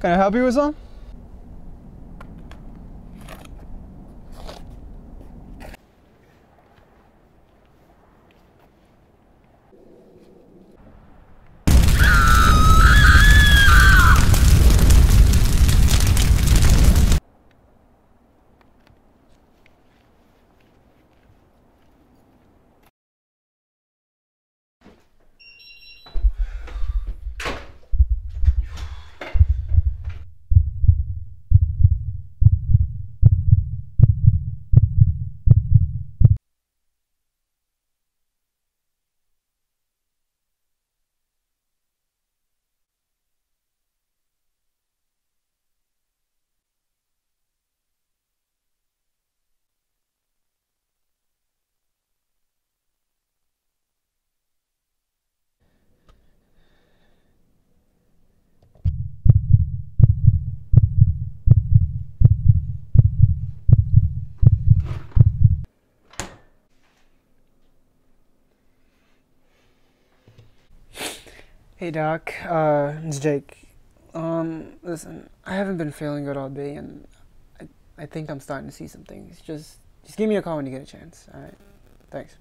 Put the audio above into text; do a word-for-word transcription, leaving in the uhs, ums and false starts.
Can I help you with something? Hey Doc, uh, it's Jake. Um, listen, I haven't been feeling good all day, and I, I think I'm starting to see some things. Just, just give me a call when you get a chance. All right, thanks.